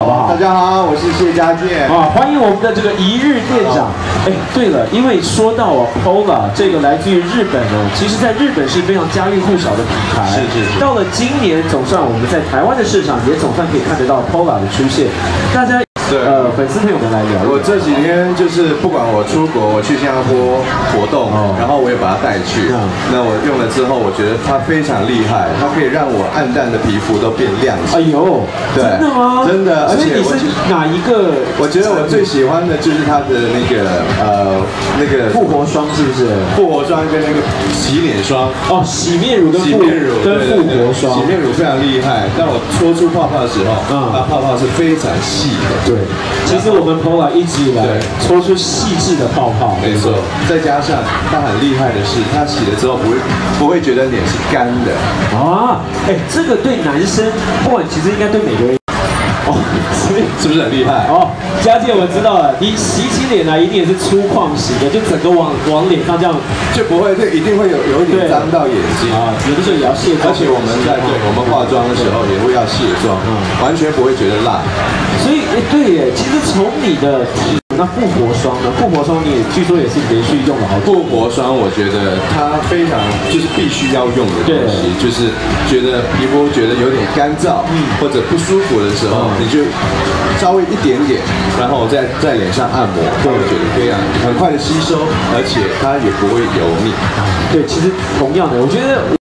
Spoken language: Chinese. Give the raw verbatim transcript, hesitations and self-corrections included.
好不好？大家好，我是谢家健啊，欢迎我们的这个一日店长。哎，对了，因为说到啊 ，Polar 这个来自于日本呢，其实在日本是非常家喻户晓的品牌。是是是。到了今年，总算我们在台湾的市场也总算可以看得到 Polar 的出现，大家。 对，呃，粉丝朋友们来聊。 我这几天就是不管我出国，我去新加坡活动，哦、然后我也把它带去。嗯、那我用了之后，我觉得它非常厉害，它可以让我暗淡的皮肤都变亮起。哎呦，对，真的吗？真的，而且你是哪一个？我觉得我最喜欢的就是它的那个呃那个复活霜，是不是？ 复活霜跟那个洗脸霜。 哦，洗面乳跟洗面乳跟复活霜。 洗面乳非常厉害，当我搓出泡泡的时候，嗯，它泡泡是非常细的。 对，其实我们 Polar 一直以来搓出细致的泡泡， 没错。再加上它很厉害的是，它洗了之后不会不会觉得脸是干的啊。哎，这个对男生，不管其实应该对每个人。哦，所以是不是很厉害？ 哦，佳健我知道了，你洗起脸来一定也是粗犷洗的，就整个往往脸上这样， 就不会，就一定会有有一点脏到眼睛啊。有的时候也要卸妆， 而且我们在对我们化妆的时候也会要卸妆，嗯，完全不会觉得辣。 所以，哎，对耶，其实从你的那复活霜呢？复活霜你也据说也是连续用了好久。 复活霜我觉得它非常就是必须要用的东西，就是觉得皮肤觉得有点干燥，嗯，或者不舒服的时候，嗯、你就稍微一点点，然后在在脸上按摩，会觉得非常很快的吸收，而且它也不会油腻。 对，其实同样的，我觉得。